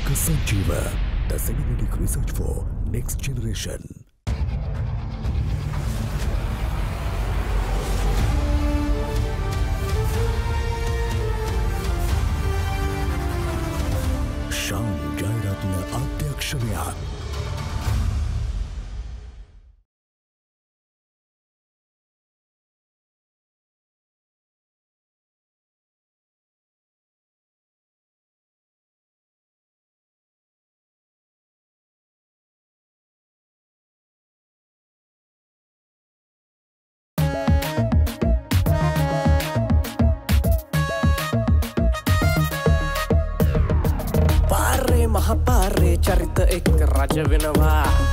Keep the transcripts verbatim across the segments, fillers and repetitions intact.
Tarka Sanjeeva, the Cinematic Research for Next Generation. Shan Jairatna Adhyakshaya. महापारे चरित एक राज विनवा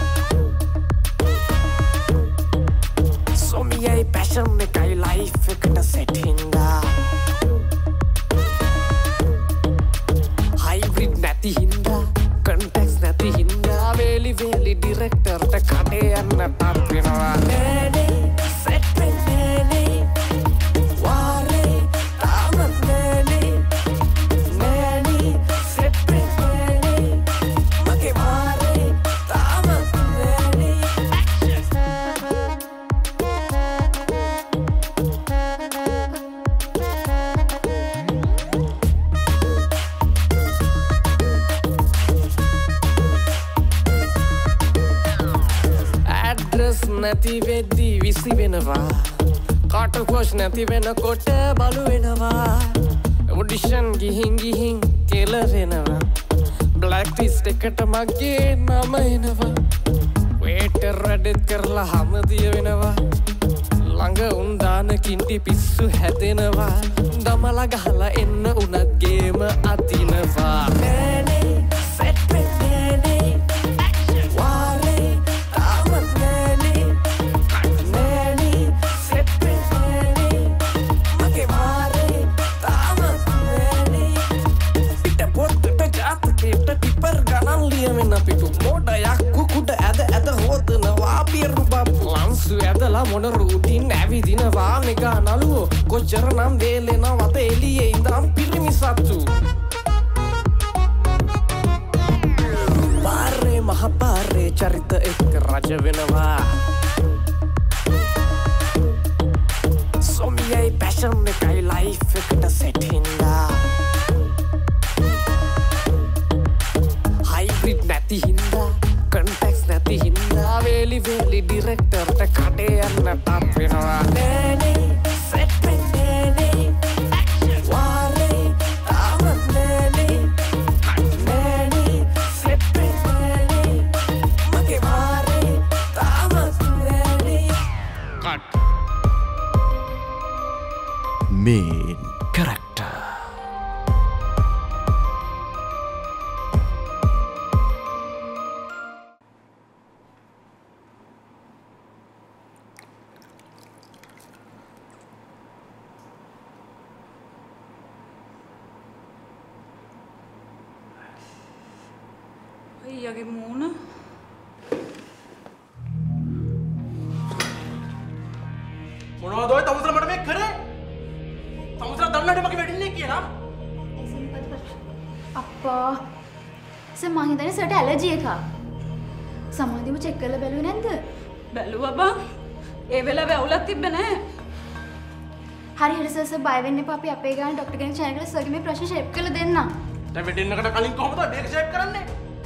सोमियाई passion में कई life एक सेटिंगा hybrid नती हिंदा कंटेक्स नती हिंदा वेली वेली डायरेक्टर टे काटे अन्ना ताप विनवा नैने सेट पे नैने वारे तामत नैने නැති වෙද්දි විසි වෙනවා කාට කොෂ් නැති වෙනකොට බලු වෙනවා ඔඩිෂන් ගිහින් ගිහින් කෙල වෙනවා බ්ලැක් ලිස්ට් එකට මගේ නම එනවා වේටර් වැඩත් කරලා හැමදිය වෙනවා ළඟ උන් දාන කින්ටි පිස්සු හැදෙනවා දමලා ගහලා එන්න උනත් ගේම අතිනවා නෑනේ සෙට් වෙන්නේ ඇදලා මොන රූටින් ඇවිදිනවා නිකා නළුවෝ කොච්චර නම් වේලෙනවද එළියේ ඉඳන් පිරිමි සත්තු පාරේ මහ පාරේ චරිත එක්ක රජ වෙනවා සොමියයි පැෂන් එකයි ලයිෆ් එකට සෙට් හින්දා හයිබ්‍රිඩ් නැති හින්දා कंटेक्स නැති හින්දා වේලි වේලි ඩිරෙක්ටර් ට කඩේ යන්න තාප් වෙනවා නෑනේ සෙට් වෙන්නේ වාරේ තාමත් නෑනේ නෑනේ සෙට් වෙන්නේ මගේ වාරේ තාමත් නෑනේ කට් Main character. අයියගේ මූණ මොනවද ඔය තමුසලා මට මේ කරේ? තමුසලා දන්නවද මගේ වෙඩින්නේ කියලා? අප්පා සර් මං හිතන්නේ සර්ට ඇලර්ජි එකක්. සමාධියම චෙක් කරලා බැලුවේ නැද්ද? බැලුවා බං. ඒ වෙලාවේ අවුලක් තිබ්බේ නැහැ. හරි හරි සර් සර් බය වෙන්න එපා. අපි අපේ ගාන ડોක්ටර් කෙනෙක් චැනල් එකේ සර්ගේ මේ ප්‍රශ්න ෂේප් කරලා දෙන්නම්. දැන් වෙඩින්නකට කලින් කොහොමද මේක ෂේප් කරන්නේ?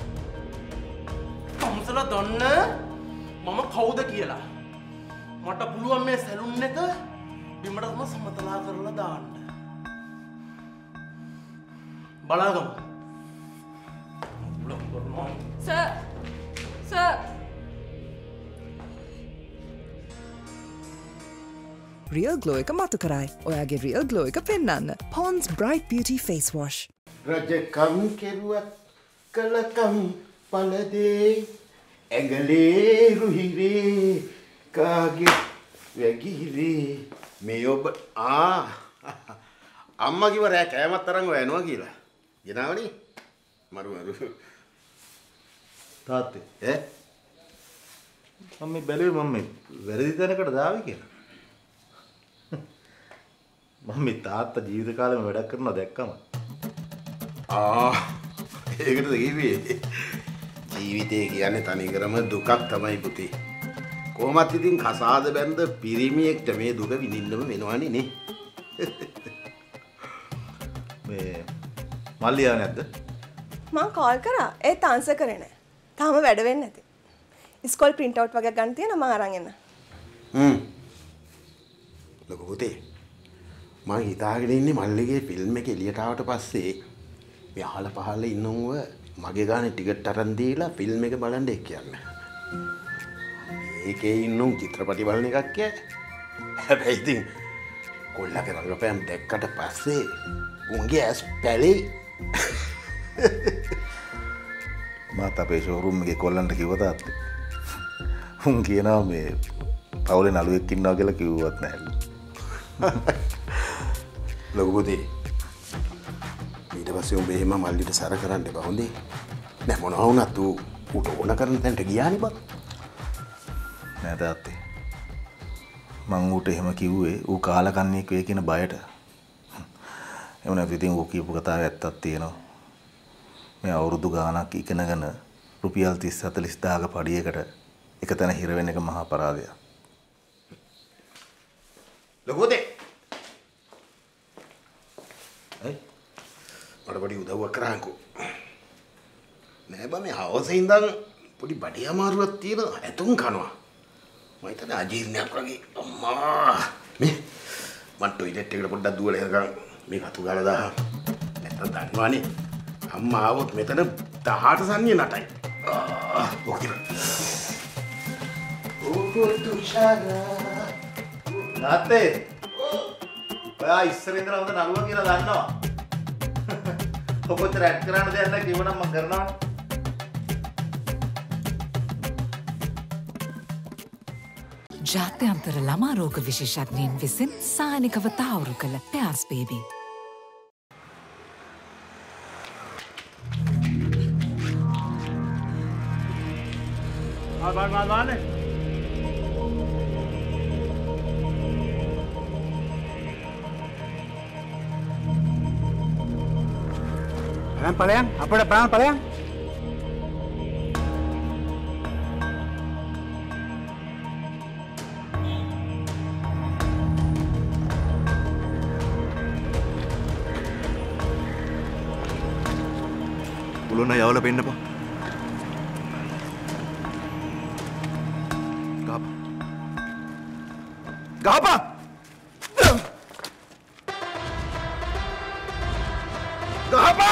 තමුසලා දන්න මම කවුද කියලා. මට පුළුවන් මේ සැලුන් එක බිමටම සමතලා කරලා දාන්න. බලාගමු. බලමු කරනවා. සර් සර් Real Glow එක මතු කරයි. ඔයාගේ Real Glow එක පෙන්වන්න. Pond's Bright Beauty Face Wash. රජකම් කෙරුවත් කලකම් පළදේ ඇඟලේ රුහිරේ කාගේ වැගිරේ මේ ඔබ ආ අම්මා කිව්ව රෑ කෑමක් තරම් වෙනවා කියලා. ගෙනාවනේ. මරු මරු. තාත්තේ ඈ මම මේ බැලුවේ මම මේ වැරදි තැනකට දාවි කියලා. මම මේ තාත්තා ජීවිත කාලෙම වැඩක් කරනවා දැක්කම. ආ ඒකටද කිව්වේ ජීවිතය කියන්නේ තනිකරම දුකක් තමයි පුතේ. කොහොමත් ඉතින් කසාද බැඳ පිරිමියෙක්ට මේ දුක විඳින්නම වෙනවනේ නේ. මේ මල්ලියා නැද්ද? මං කෝල් කරා ඒත් ආන්සර් කරේ නැහැ. තාම වැඩ වෙන්නේ නැති. ඉස්කෝල් print out වගේ ගන්න තියෙනවා මං අරන් එන්න. හ්ම්. ලොකු පුතේ මං හිතාගෙන ඉන්නේ මල්ලිගේ ෆිල්ම් එක එළියට ආවට පස්සේ මේ අහල පහල ඉන්නව මගේ ගානේ ටිකට් අරන් දීලා ෆිල්ම් එක බලන්න එක් කියන්නේ. ඒකේ ඉන්නු චිත්‍රපටි බලන එකක් කිය. හැබැයි ඉතින් කොල්ලගේ රංගපෑම් දැක්කට පස්සේ උන්ගේ ඇස් පැලේ. මාත් අපේ ෂෝරූම් එකේ කොල්ලන්ට කිව්වා තාත්තේ. උන් කියනවා මේ පවුලේ නළුවෙක් ඉන්නවා කියලා කිව්වත් නැහැ. ලොකු පුතේ ඊට පස්සේ උඹ එහෙම මල්ලිට සැර කරන්න එපා හොඳේ. නෑ මොනවා වුණත් ඌ ඌට ඕන කරන තැනට ගියානේ බං. නෑ තාත්තේ. මං ඌට එහෙම කිව්වේ ඌ කාලකන්ණියෙක් වෙයි කියන බයට. එහෙම නැත්නම් ඉතින් ඌ කියපු කතාවේ ඇත්තක් තියෙනවා. මේ අවුරුදු ගාණක් ඉගෙනගෙන රුපියල් තිස් හතලිස් දාහක පඩියකට එක තැන හිර වෙන එක මහා අපරාධයක්. ලොකු පුතේ මට පොඩි උදව්වක් කරහන්කෝ. නෑ බා මේ හවසේ ඉඳන් පොඩි බඩේ අමාරුවක් තියෙන ඇතුම් කනවා. මම හිතන්නේ අජීර්ණයක් වගේ. අම්මා මේ මම ටොයිලට් එකට පොඩ්ඩක් දුවලා ඉඳන් මේ කතු ගාලා දාහම්. නැත්තම් දන්නවනේ අම්මා ආවොත් මෙතන දහඅට සන්නිය නටයි. ආ ඔකේ. ඕකෝ තුෂාරා. නාත්තේ. ඔයා ඉස්සර ඉඳලා හොඳ නළුවා කියලා දන්නවා. ඔබට රැඩ් කරන්න දෙයක් නැහැ කිව්වනම් මම කරනවා. ජාත්‍යන්තර ළමා රෝග විශේෂඥයින් විසින් සායනිකව තහවුරු කළ පෙයාස් බේබි. ආවන් ආවන්නේ. Palang palang, apa dah palang palang? Ulun na yawala penna pa. Gapa. Gapa. Gapa.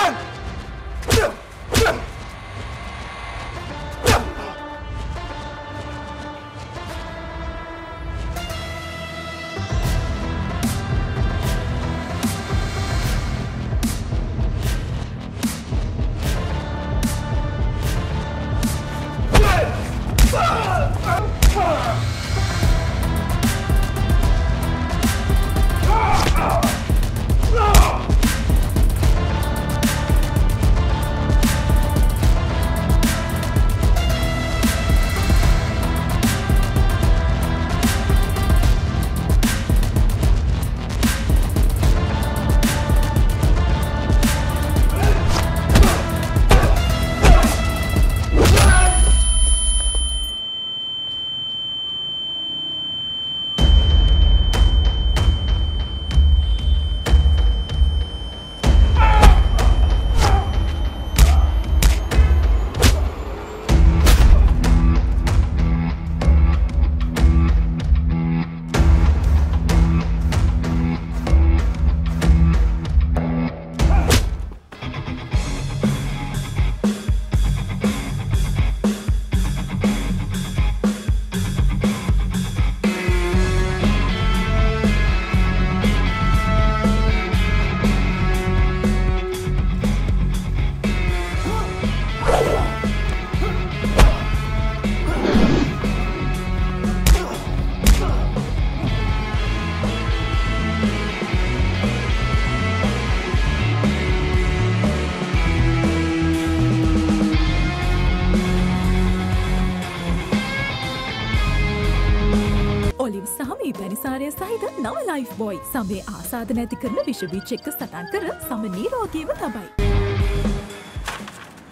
පැනිසාරය සහිත නව ලයිෆ් බොයි සමේ ආසාධන ඇති කරන විෂ බීජ එක්ක සටන් කර සම නිරෝගීව තබයි.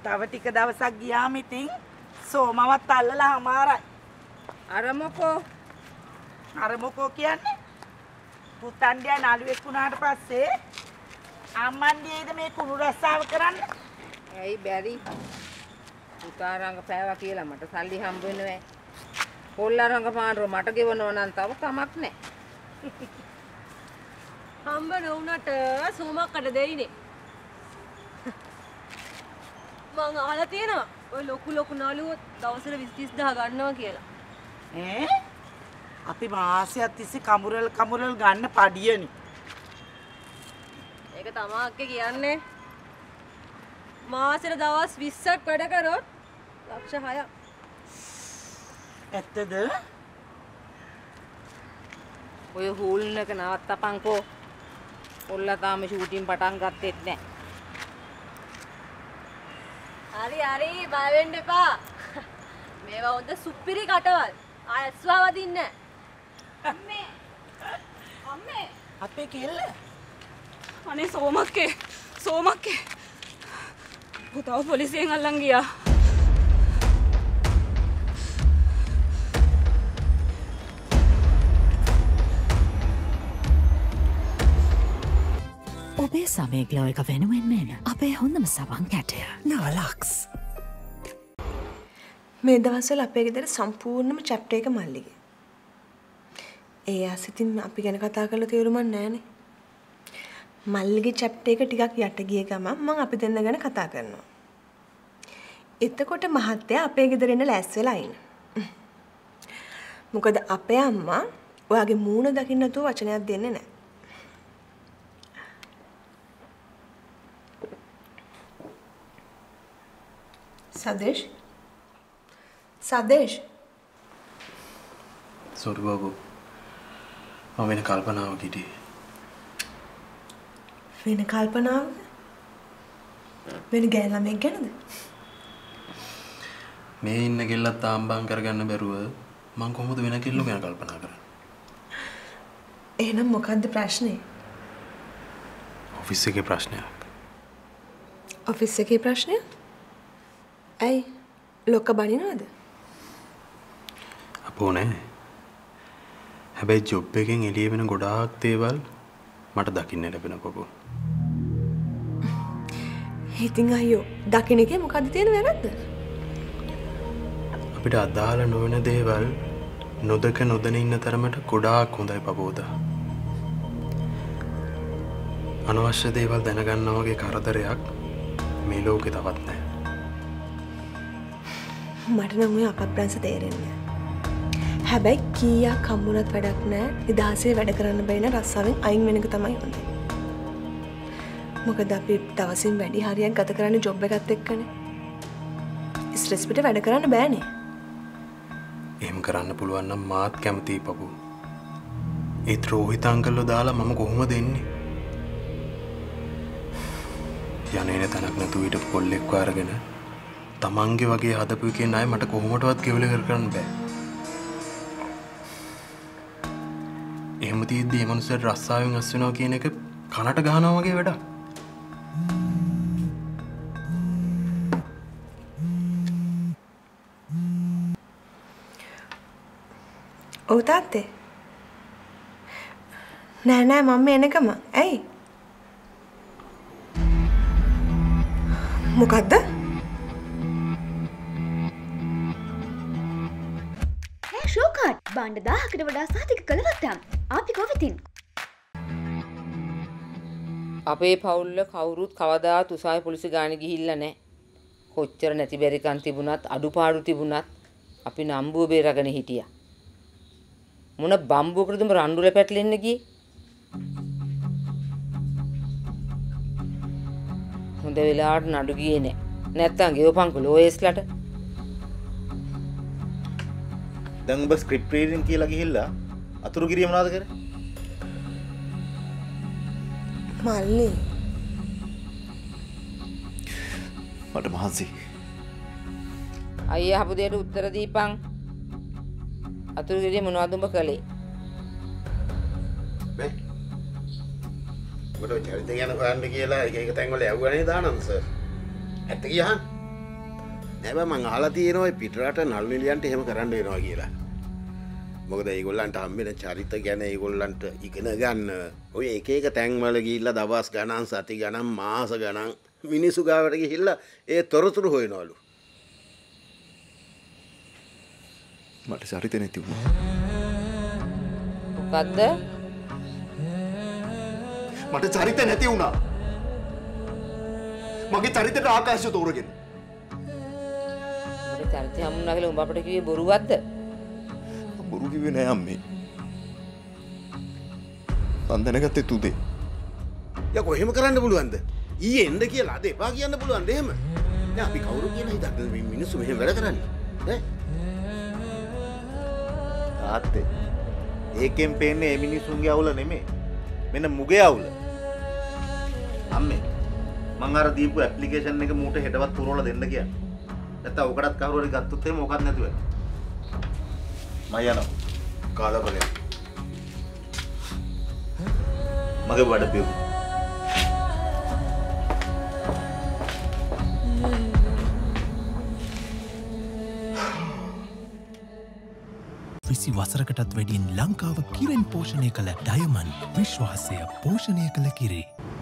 තව ටික දවසක් ගියාම ඉතින් සෝමවත් අල්ලලා හමාරයි. අර මොකෝ? අර මොකෝ කියන්නේ? පුතන්ඩියා නළුවෙක් වුණාට පස්සේ අම්මන්ඩියේද මේ කුණු රස්සාව කරන්න? ඇයි බැරි? පුතා රංගපෑවා කියලා මට සල්ලි හම්බ වෙන්නේ නැහැ. කොල්ලා රංගපානරෝ මට ගෙවනවා නම් තව කමක් නැහැ. හම්බ නොවුනට සෝමක්කට දෙයිනේ. මං අහලා තියෙනවා ඔය ලොකු ලොකු නළුවෝ දවසට විස් තිස් දහ ගන්නවා කියලා. ඈ? අපි මාසයක් තිස්සේ කමුරල් කමුරල් ගන්න පඩියනේ. ඒක තමා අක්කේ කියන්නේ. මාසෙට දවස් විස්සක් වැඩ කරොත් ලක්ෂ හයක්. ඇත්තද? ඔය හූල්න එක නවත්තපන්කෝ. කොල්ලා තාම ෂූටින් පටන් ගත්තෙත් නැහැ. හරි හරි බය වෙන්න එපා. මේවා හොඳ සුපිරි කටවල්. ආය ඇස්වා වදින්නේ නැහැ. අම්මේ. අම්මේ. අපේ කෙල්ල. අනේ සෝමක්කේ. සෝමක්කේ. පුතාව පොලිසියෙන් අල්ලන් ගියා. ඔබේ සමය ග්ලෝ එක වෙනුවෙන් මෙන අපේ හොඳම සවන් කැටය නාලක්ස්. මේ දවස්වල අපේ ගෙදර සම්පූර්ණම චැප්ටර් එක මල්ලිගේ. ඒ ආසිතින් අපි ගැන කතා කරලා තේරුමක් නැහනේ. මල්ලිගේ චැප්ටර් එක ටිකක් යට ගිය ගමන් මම අපි දෙන්න ගැන කතා කරනවා. එතකොට මහත්තයා අපේ ගෙදර එන්න ලෑස්ති වෙලා ඉන්න. මොකද අපේ අම්මා ඔයාගේ මූණ දකින්න නැතුව වචනයක් දෙන්නේ නැහැ. සදේශ් සදේශ් සෝරි බබු මම වෙන කල්පනාවක් හිටියේ. වෙන කල්පනාවක්? වෙන ගෑන ළමෙක් ගැනද? මේ ඉන්න කෙල්ලත් තාම්බම් කරගන්න බැරුව මං කොහොමද වෙන කෙල්ලෝ ගැන කල්පනා කරන්නේ? එහෙනම් මොකද්ද ප්‍රශ්නේ? ඔෆිස් එකේ ප්‍රශ්නයක්. ඔෆිස් එකේ ප්‍රශ්නයක්? ඇයි ලොක්ක බනිනවද? අපෝ නෑ. හැබැයි ජොබ් එකෙන් එළිය වෙන ගොඩාක් දේවල් මට දකින්න ලැබෙන කොකෝ. ඉතින් අයියෝ දකින්න එකේ මොකද්ද තියෙන වැරද්ද? අපිට අදාළ නොවන දේවල් නොදක නොදැන ඉන්න තරමට ගොඩාක් හොඳයි පපෝදා. අනවශ්‍ය දේවල් දැනගන්නා වගේ කරදරයක් මේ ලෝකේ තවත් නැහැ. මට නම් ඔය අපප්‍රංශ තේරෙන්නේ නැහැ. හැබැයි කීයක් හම්බුණත් වැඩක් නැහැ. නිදහසේ වැඩ කරන්න බැරි නම් රස්සාවෙන් අයින් වෙන එක තමයි හොඳ. මොකද අපි දවසින් වැඩි හරියක් ගත කරන්නේ ජොබ් එකත් එක්කනේ. ස්ට්‍රෙස් පිට වැඩ කරන්න බෑනේ. එහෙම කරන්න පුළුවන් නම් මාත් කැමතියි පපු. ඒත් රෝහිත අංකල්ව දාලා මම කොහොමද එන්නේ? යන්නේ තනක් නැතුව ඊට කොල්ලෙක්ව අරගෙන තමන්ගේ වගේ හදපු එකේ ණය මට කොහොමදවත් ගෙවල කර කරන්න බෑ. එහෙම තියෙද්දි මේ මනුස්සයාට රස්සාවෙන් අස් වෙනවා කියන එක කනට ගහනවා වගේ වැඩක්. ඔව් තාත්තේ. නෑ නෑ මම එනකම. ඇයි? මොකද්ද? ෂෝකාට් බාණ්ඩ දාහකට වඩා සාතික කළවත්තම් අපි කොවිතින් අපේ පවුල්ල කවුරුත් කවදාත් උසාවි පොලිසිය ගානේ ගිහිල්ලා නැහැ. කොච්චර නැති බැරිකම් තිබුණත් අඩුපාඩු තිබුණත් අපි නම්බුව බේරගෙන හිටියා. මොන බම්බුවකටද රණ්ඩුල පැටලෙන්න ගියේ? හොඳ වෙලාවට නඩු ගියේ නෑ. නැත්තම් ගෙවපන්කො ලෝයස්ලට. දැන් ඔබ ස්ක්‍රිප්ට් රීඩින් කියලා ගිහිල්ලා අතුරු ගිරිය මොනවද කරේ? මල්ලි මට මහන්සි. අයියා අහපු දෙයට උත්තර දීපන්. අතුරු ගිරිය මොනවද උඹ කළේ? මේ ඔබට චරිත ගැන හොයන්න කියලා එක එක තැන්වල යවුවා නේද ආනන්ද සර්? ඇත්ත කියහන්? හැබැයි මං අහලා තියෙනවා පිටරට නළු නිලියන්ට එහෙම කරන්න වෙනවා කියලා. මොකද ඒගොල්ලන්ට හම්බෙන චරිත ගැන ඒගොල්ලන්ට ඉගෙන ගන්න ඔය එක එක තැන්වල ගිහිල්ලා දවස් ගණන් සති ගණන් මාස ගණන් මිනිස්සු ගාවට ගිහිල්ලා ඒ තොරතුරු හොයනවලු. මට චරිත නැති වුණා. මොකද්ද? මට චරිත නැති වුණා. මගේ චරිතයට ආකාශය තෝරගෙන. මට චරිතය හම්බුනා කියලා උඹ අපිට කිව්වේ බොරුවක්ද? බොරු කිව්වේ නෑ අම්මේ. මන් දැනගත්තේ තුදේ. යකෝ එහෙම කරන්න පුළුවන්ද? ඊයේ එන්න කියලා අද එපා කියන්න පුළුවන්ද එහෙම? දැන් අපි කවුරු කියන හිතක්ද මේ මිනිස්සු මෙහෙම වැඩ කරන්නේ? ඈ? තාත්තේ. ඒකෙන් පේන්නේ මේ මිනිස්සුන්ගේ අවුල නෙමෙයි. මෙන්න මුගේ අවුල. අම්මේ මං අර දීපු ඇප්ලිකේෂන් එක මූට හෙටවත් පුරවලා දෙන්න කියන්නේ. නැත්නම් ඔකටත් කවුරු හරි ගත්තොත් එහෙම මොකක්ද නැතුව. මම යනවා. කාලා බලන්න. මගේ වඩ පියු. විසි වසරකටත් වැඩියෙන් ලංකාව කිරෙන් පෝෂණය කළ ඩයමන් විශ්වාසය පෝෂණය කළ කිරේ.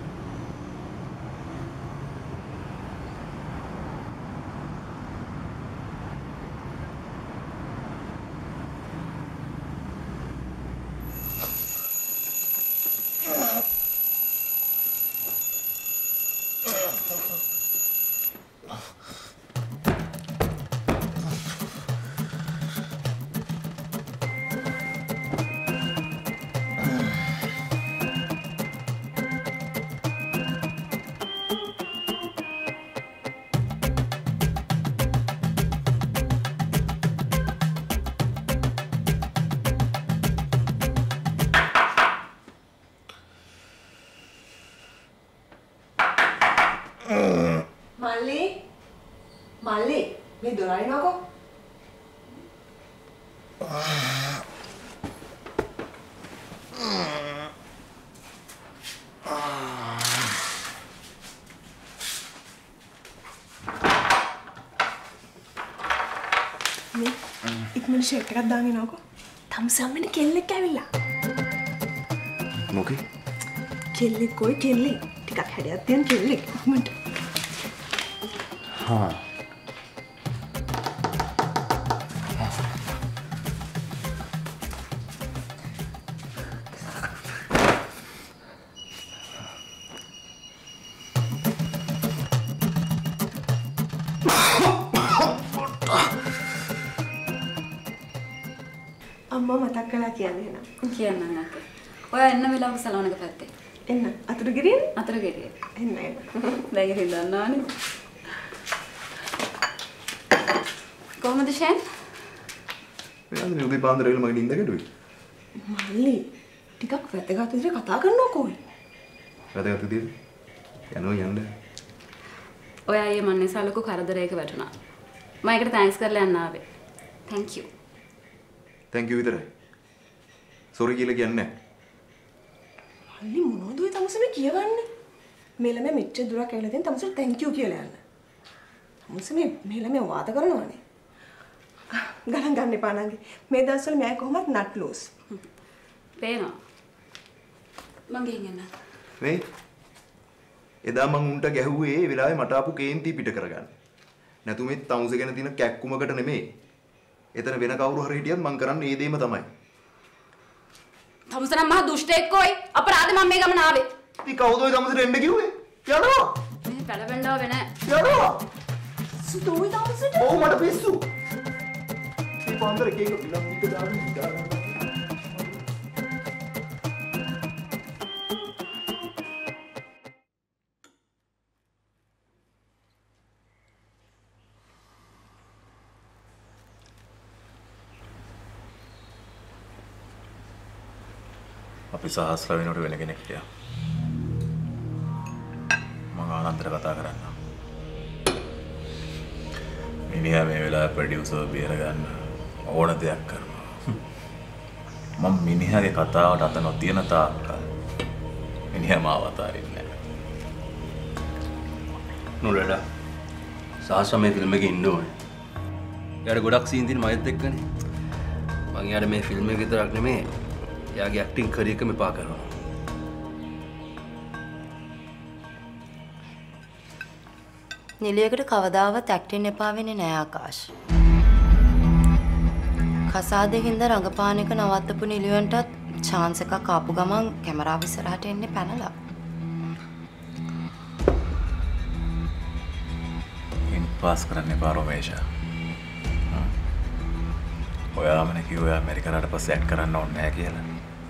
මල්ලි මල්ලි මේ දොර අරිනවකෝ. මේ ඉක්මනට ෂර්ට් එකක් දාගෙන එනවකෝ. තම්සම්මනේ කෙල්ලෙක් ඇවිල්ලා. මොකේ? කෙල්ලෙක් කොයි කෙල්ලෙක්? ටිකක් හැඩයක් තියෙන කෙල්ලෙක් ඉක්මනට. හා අම්මා මතක් කළා කියන්නේ නේද? කියන්නම් අක්කේ. ඔයා එන්න වෙලාවක සලෝන් එක පැත්තේ. එන්න. අතුරු ගෙරියන? අතුරු ගෙරිය. එන්න එන්න. දැන් ඉතින් දන්නවනේ. කොහමද ෂෙන්? මෙයාද උදේ පාන්දර වෙල මගේ නිින්ද ගැටුවේ. මල්ලි ටිකක් වැදගත් විදිහට කතා කරනවා කොයි. වැදගත් විදිහට? යනවා යන්න. ඔයා අයියේ මන්නේ සලකු කරදරයක වැටුණා. මම ඒකට තෑන්ක්ස් කරලා යන්න ආවේ. thank you. thank you විතරයි. sorry කියලා කියන්නේ නැහැ. මල්ලි මොනවද ඔය තමසම කියවන්නේ? මේ ළමයා මෙච්චර දුරක් ඇවිල්ලා තියෙන තමසට thank you කියලා යන්න. තමසම මේ ළමයා වාද කරනවානේ. ගණන් ගන්න එපා නංගි. මේ දවස්වල මම කොහොමත් නට් ලූස්. පේනවා. මං ගෙන් යන්න. මේ එදා මං උන්ට ගැහුවේ ඒ වෙලාවේ මට ආපු කේන්ති පිට කරගන්න. නැතු මේ තමුස ගැන තියෙන කැක්කුමකට නෙමෙයි. එතන වෙන කවුරු හරි හිටියත් මං කරන්නේ ඒ දෙයම තමයි. තමුස නම් මහා දුෂ්ටයෙක් කොයි. අපරාධ මම මේ ගමන ආවේ. ඉතින් කවුද ඔය තමුසට එන්න කිව්වේ? යනවා. මේ පැලපෙන්න ආවේ නෑ. යනවා. සුදෝයි තමුසට. ඔව් මට පිස්සු. මේ පාන්දර එක එක පිලම් පිට දාගෙන ඉඳලා අපි සහස්‍ර වෙනකොට වෙන කෙනෙක් හිටියා. මම ආනන්දට කතා කරන්න. මිනිහා මේ වෙලාවේ ප්‍රොඩියුසර් බේර ගන්න ඕන දෙයක් කරනවා. මම මිනිහාගේ කතාවට අත නොතියන තාක්කල් මිනිහා මාව අතාරින්නේ නැහැ. නුලඩ සාසම මේ ෆිල්ම් එකේ ඉන්න ඕනේ. එයාට ගොඩක් සීන් තියෙන මයෙත් එක්කනේ. මං එයාට මේ ෆිල්ම් එක විතරක් නෙමෙයි එයාගේ ඇක්ටිං කරියර් එකම එපා කරනවා. නිලියකට කවදාවත් ඇක්ටින් එපා වෙන්නේ නෑ ආකාශ්. කසාදේ හින්දා රඟපාන එක නවත්තපු නිලියන්ටත් chance එකක් ආපු ගමන් කැමරාව ඉස්සරහට එන්නේ පැනලා. ඉන් පාස් කරන්න එපා රොමේෂා. ඔයාමනේ කිව්වා ඇමරිකාවට පස්සේ ඇක්ට් කරන්න ඕනේ නෑ කියලා.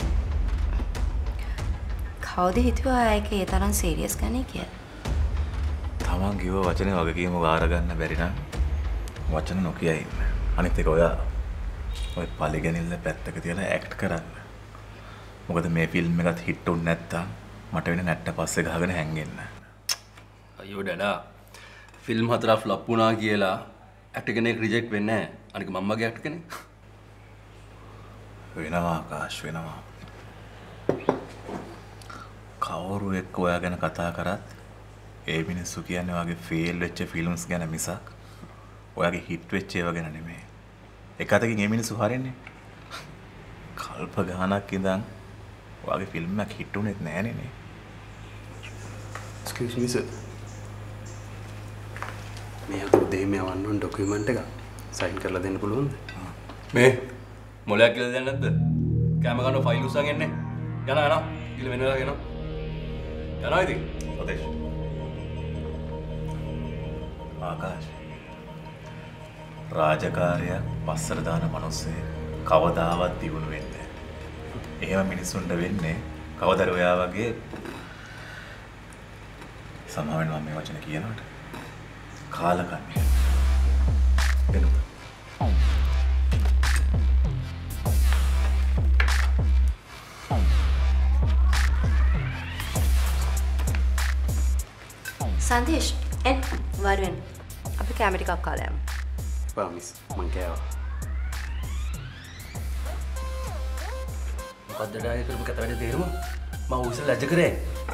කවුද හිතුවා ඒක ඒ තරම් සීරියස් ගන්නේ කියලා? තමන් කිව්ව වචනේ වගකීම වාර ගන්න බැරි නම් වචන නොකිය ඉන්න. අනිත් එක ඔයා ඔය පරිගණිල්ල පැත්තක තියලා ඇක්ට් කරන්න. මොකද මේ ෆිල්ම් එකත් හිට් උන්නේ නැත්තම් මට වෙන නැට්ට පස්සේ ගහගෙන හැංගෙන්න. අයියෝ ඩඩා ෆිල්ම් හතරක් ෆ්ලොප් වුණා කියලා ඇක්ට් කෙනෙක් රිජෙක්ට් වෙන්නේ නැහැ. අනික මම්මගේ ඇක්ට් කෙනෙක්. වෙනවා ආකාශ් වෙනවා. කවුරු එක්ක ඔයා ගැන කතා කරත් ඒ මිනිස්සු කියන්නේ ඔයාගේ ෆේල් වෙච්ච ෆිල්ම්ස් ගැන මිසක් ඔයාගේ හිට් වෙච්ච ඒවා ගැන නෙමෙයි. එක අතකින් මේ මිනිස්සු හරින්නේ. කල්ප ගානක් ඉඳන් ඔයාගේ ෆිල්ම් එකක් හිට් උනේත් නෑනේ නේ. Excuse me sir. මේ අතෝ දෙහිම යවන්න ඕන ඩොකියුමන්ට් එක සයින් කරලා දෙන්න පුළුවන්ද? මේ මොලයක් කියලා දෙන්නේ නැද්ද? කැම ගන්න ෆයිල් උස්සන් එන්නේ. යනවා යනවා. ඉතින් වෙනවා යනවා. යනවා ඉතින්. සතේෂ්. ආකාශ. රාජකාරිය පස්සට දාන මිනිස්සේ කවදාවත් දියුණු වෙන්නේ නැහැ. එහෙම මිනිස්සුන්ට වෙන්නේ කවදාද ඔයා වගේ සමාවෙන් මම මේ වචන කියනකොට කාලකන්ණිය. එන්න. සන්දේශ් එන් වරුවෙන් අපි කැමරා ටිකක් කාලා යමු. ප්‍රොමිස් මං කෑවා. මොකද්ද ඩාය කරපු කතා වැඩේ තේරුම? මම උස ලැජ්ජ කරේ.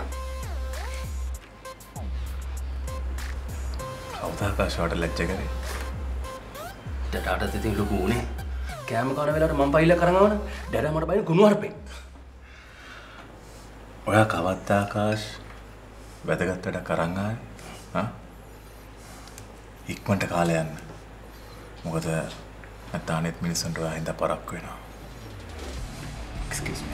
අවතාකාශවට ලැජ්ජ කරේ. ඩඩාට ඉතින් ලොකු උනේ. කෑම කන වෙලාවට මම පයිල්ල කරන් ආවන. ඩඩා මට බයින කුණු හරපේ. ඔයා කවද්ද ආකාශ වැදගත් වැඩ කරන් ආවේ? හා? ඉක්මනට කාලේ යන්න. මොකද නැත්නම් අනෙත් මිනිස්සුන්ට ඔයා හින්දා පරක්ක වෙනවා. Excuse me.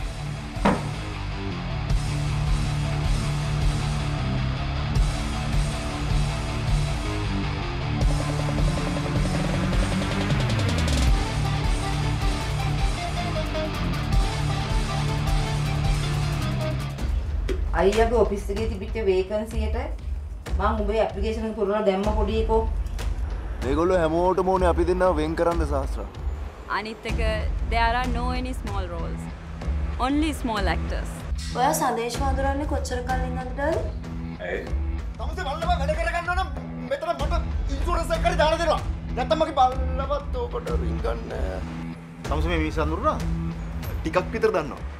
අයියාගේ ඔෆිස් එකේ තිබිච්ච වේකන්සි එකට මම උඹේ ඇප්ලිකේෂන් එක පුරවලා දැම්ම පොඩි එකෝ. මේගොල්ලෝ හැමෝටම ඕනේ අපි දෙන්නව වෙන් කරන්න සාස්ත්‍රා. අනිත් එක there are no any small roles. Only small actors. ඔයා සන්දේශ් වඳුරන්නේ කොච්චර කලින් ඉඳන්ද? ඇයි? තමසේ බල්ලව වැඩ කරගන්න නම් මෙතන මට ඉන්ෂුරන්ස් එක කරේ දාලා දෙනවා. නැත්තම් මගේ බල්ලවත් ඕකට රින් ගන්න. තමසේ මේ මිනිස්සු අඳුරනවා? ටිකක් විතර දන්නවා.